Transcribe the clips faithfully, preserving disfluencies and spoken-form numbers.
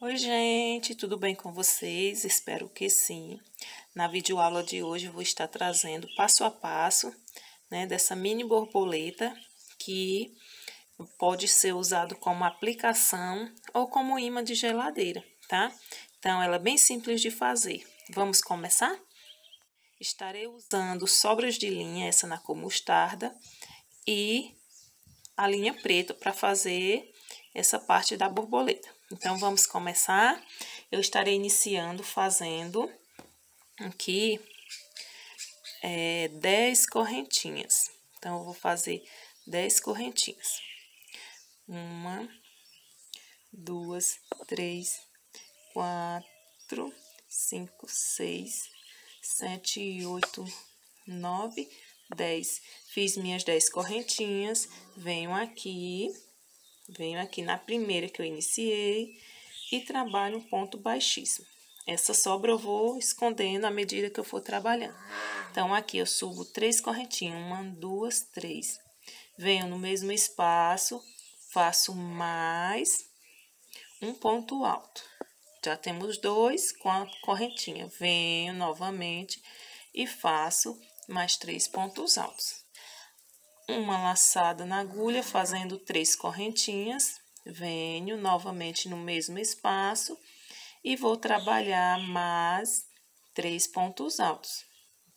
Oi, gente, tudo bem com vocês? Espero que sim. Na videoaula de hoje eu vou estar trazendo passo a passo, né, dessa mini borboleta que pode ser usado como aplicação ou como imã de geladeira, tá? Então, ela é bem simples de fazer. Vamos começar? Estarei usando sobras de linha, essa na cor mostarda, e a linha preta para fazer essa parte da borboleta. Então, vamos começar. Eu estarei iniciando fazendo aqui é, dez correntinhas. Então, eu vou fazer dez correntinhas. Uma, duas, três, quatro, cinco, seis, sete, oito, nove, dez. Fiz minhas dez correntinhas, venho aqui, venho aqui na primeira que eu iniciei e trabalho um ponto baixíssimo. Essa sobra eu vou escondendo à medida que eu for trabalhando. Então, aqui eu subo três correntinhas, uma, duas, três. Venho no mesmo espaço, faço mais um ponto alto. Já temos dois com a correntinha. Venho novamente e faço mais três pontos altos. Uma laçada na agulha, fazendo três correntinhas. Venho novamente no mesmo espaço e vou trabalhar mais três pontos altos.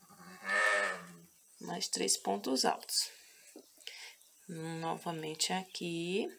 Mais três pontos altos. Novamente aqui.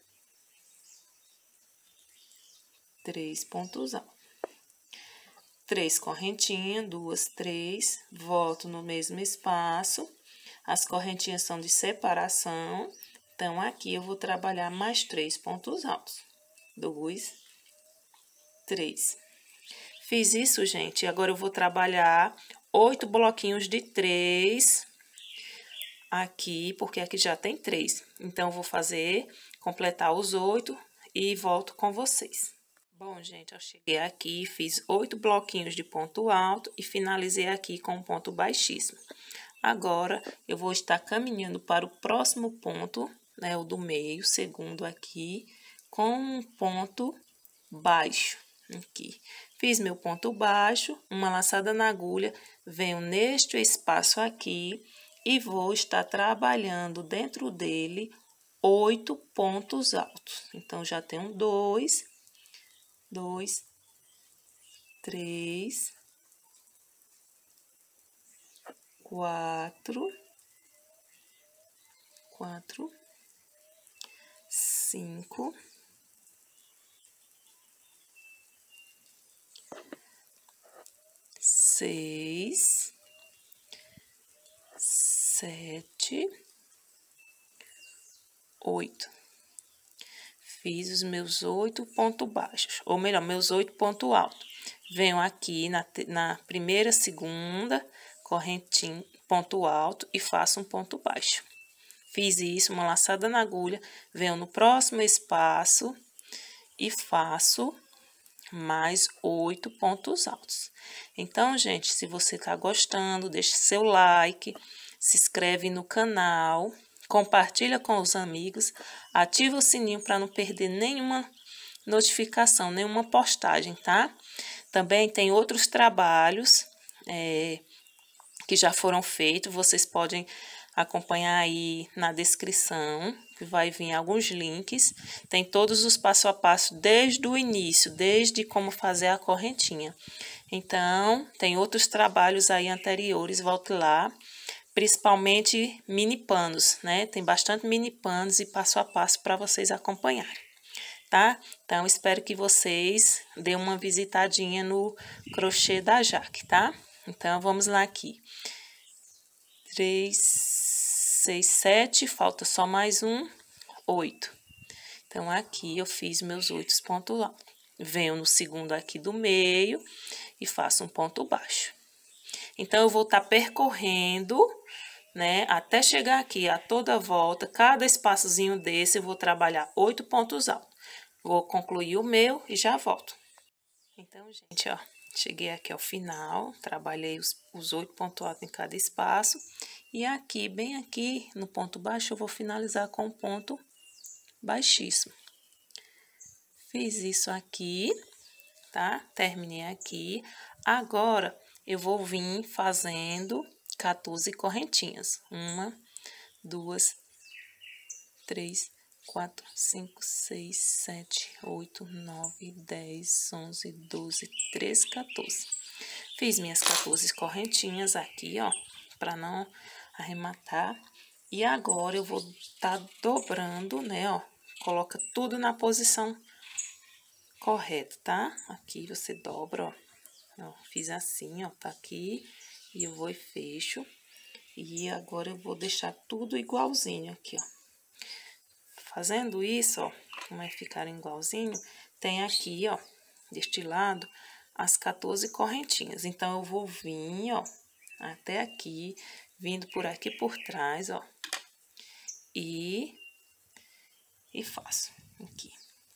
Três pontos altos. Três correntinhas, duas, três. Volto no mesmo espaço. As correntinhas são de separação. Então, aqui eu vou trabalhar mais três pontos altos. Dois, três. Fiz isso, gente. Agora eu vou trabalhar oito bloquinhos de três aqui, porque aqui já tem três. Então, eu vou fazer, completar os oito e volto com vocês. Bom, gente, eu cheguei aqui, fiz oito bloquinhos de ponto alto e finalizei aqui com um ponto baixíssimo. Agora, eu vou estar caminhando para o próximo ponto, né, o do meio, segundo aqui, com um ponto baixo, aqui. Fiz meu ponto baixo, uma laçada na agulha, venho neste espaço aqui e vou estar trabalhando dentro dele oito pontos altos. Então, já tenho dois, dois, três, quatro, quatro, cinco, seis, sete, oito. Fiz os meus oito pontos baixos, ou melhor, meus oito pontos altos. Venho aqui na, na primeira, segunda correntinha, ponto alto e faço um ponto baixo. Fiz isso, uma laçada na agulha, venho no próximo espaço e faço mais oito pontos altos. Então, gente, se você tá gostando, deixe seu like, se inscreve no canal, compartilha com os amigos, ativa o sininho para não perder nenhuma notificação, nenhuma postagem, tá? Também tem outros trabalhos é, que já foram feitos, vocês podem acompanhar aí na descrição, que vai vir alguns links. Tem todos os passo a passo desde o início, desde como fazer a correntinha. Então, tem outros trabalhos aí anteriores, volte lá. Principalmente mini panos, né? Tem bastante mini panos e passo a passo para vocês acompanharem, tá? Então, espero que vocês deem uma visitadinha no crochê da Jaque, tá? Então, vamos lá aqui. Três, seis, sete, falta só mais um, oito. Então, aqui eu fiz meus oito pontos altos. Venho no segundo aqui do meio e faço um ponto baixo. Então, eu vou estar percorrendo, né, até chegar aqui, a toda volta, cada espaçozinho desse, eu vou trabalhar oito pontos altos. Vou concluir o meu e já volto. Então, gente, ó, cheguei aqui ao final, trabalhei os oito pontos altos em cada espaço. E aqui, bem aqui, no ponto baixo, eu vou finalizar com um ponto baixíssimo. Fiz isso aqui, tá? Terminei aqui. Agora, eu vou vir fazendo quatorze correntinhas. Uma, duas, três, quatro, cinco, seis, sete, oito, nove, dez, onze, doze, treze, quatorze. Fiz minhas quatorze correntinhas aqui, ó, para não arrematar. E agora eu vou tá dobrando, né, ó. Coloca tudo na posição correta, tá? Aqui você dobra, ó. Ó, fiz assim, ó, tá aqui. E eu vou e fecho. E agora eu vou deixar tudo igualzinho aqui, ó. Fazendo isso, ó, como vai ficar igualzinho, tem aqui, ó, deste lado, as quatorze correntinhas. Então, eu vou vir, ó, até aqui, vindo por aqui por trás, ó, e, e faço aqui.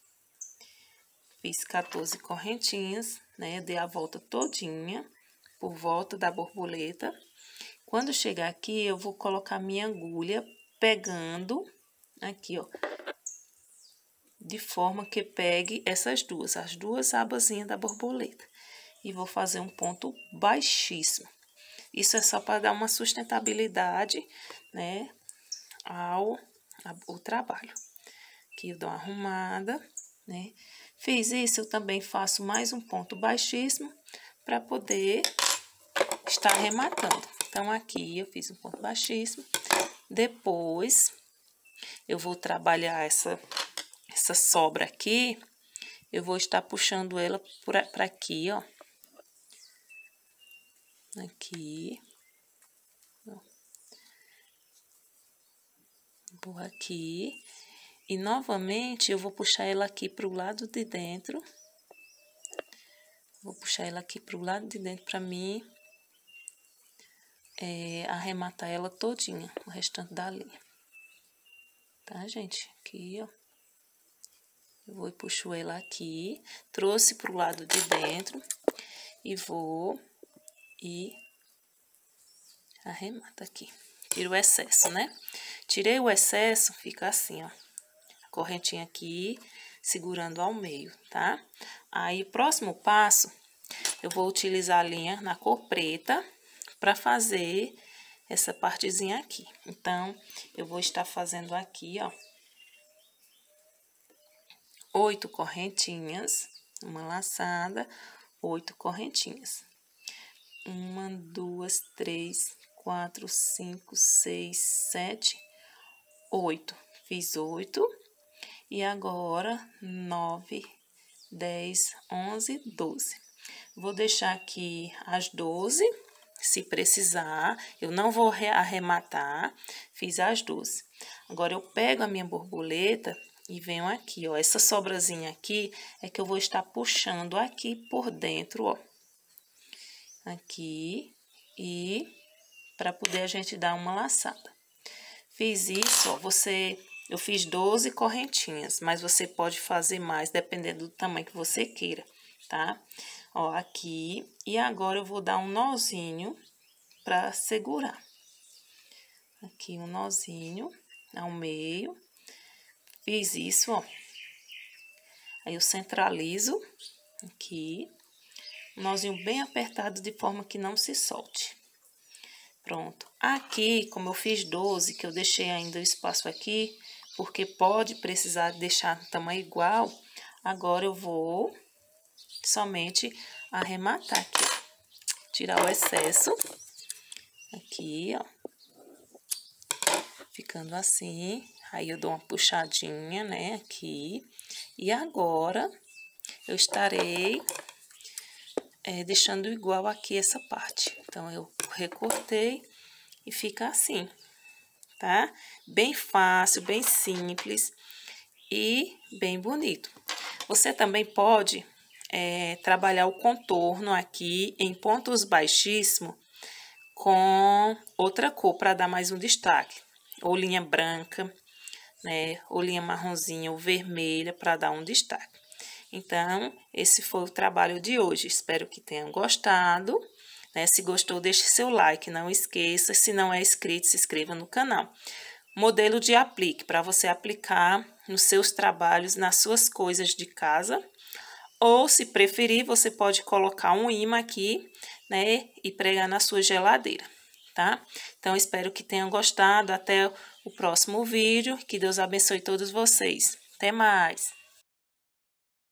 Fiz quatorze correntinhas, né, dei a volta todinha, por volta da borboleta. Quando chegar aqui, eu vou colocar minha agulha pegando aqui, ó, de forma que pegue essas duas, as duas abazinhas da borboleta. E vou fazer um ponto baixíssimo. Isso é só para dar uma sustentabilidade, né, ao, ao trabalho. Aqui eu dou uma arrumada, né. Fiz isso, eu também faço mais um ponto baixíssimo para poder estar arrematando. Então, aqui eu fiz um ponto baixíssimo. Depois, eu vou trabalhar essa, essa sobra aqui. Eu vou estar puxando ela para aqui, ó. Aqui. Ó. Vou aqui. E, novamente, eu vou puxar ela aqui para o lado de dentro. Vou puxar ela aqui para o lado de dentro para mim é, arrematar ela todinha, o restante da linha. Tá, gente? Aqui, ó. Eu vou e puxo ela aqui, trouxe pro lado de dentro e vou e arremato aqui. Tiro o excesso, né? Tirei o excesso, fica assim, ó. A correntinha aqui, segurando ao meio, tá? Aí, próximo passo, eu vou utilizar a linha na cor preta para fazer essa partezinha aqui. Então, eu vou estar fazendo aqui, ó, oito correntinhas, uma laçada, oito correntinhas. Uma, duas, três, quatro, cinco, seis, sete, oito. Fiz oito. E agora, nove, dez, onze, doze. Vou deixar aqui as doze, se precisar. Eu não vou arrematar, fiz as doze. Agora, eu pego a minha borboleta e venho aqui, ó. Essa sobrazinha aqui é que eu vou estar puxando aqui por dentro, ó. Aqui e para poder a gente dar uma laçada. Fiz isso, ó. Você, eu fiz doze correntinhas, mas você pode fazer mais dependendo do tamanho que você queira, tá? Ó, aqui. E agora eu vou dar um nozinho para segurar. Aqui um nozinho ao meio. Fiz isso, ó. Aí eu centralizo aqui. Um nozinho bem apertado de forma que não se solte. Pronto. Aqui, como eu fiz doze, que eu deixei ainda o espaço aqui, porque pode precisar deixar tamanho igual, agora eu vou somente arrematar aqui, ó. Tirar o excesso. Aqui, ó. Ficando assim. Aí, eu dou uma puxadinha, né, aqui. E agora, eu estarei é, deixando igual aqui essa parte. Então, eu recortei e fica assim, tá? Bem fácil, bem simples e bem bonito. Você também pode é, trabalhar o contorno aqui em pontos baixíssimos com outra cor para dar mais um destaque. Ou linha branca, né? Ou linha marronzinha ou vermelha para dar um destaque. Então, esse foi o trabalho de hoje. Espero que tenham gostado. Né? Se gostou, deixe seu like. Não esqueça, se não é inscrito, se inscreva no canal. Modelo de aplique, para você aplicar nos seus trabalhos, nas suas coisas de casa Ou, se preferir, você pode colocar um imã aqui, né, e pregar na sua geladeira, tá? Então, espero que tenham gostado. Até o próximo vídeo. Que Deus abençoe todos vocês. Até mais!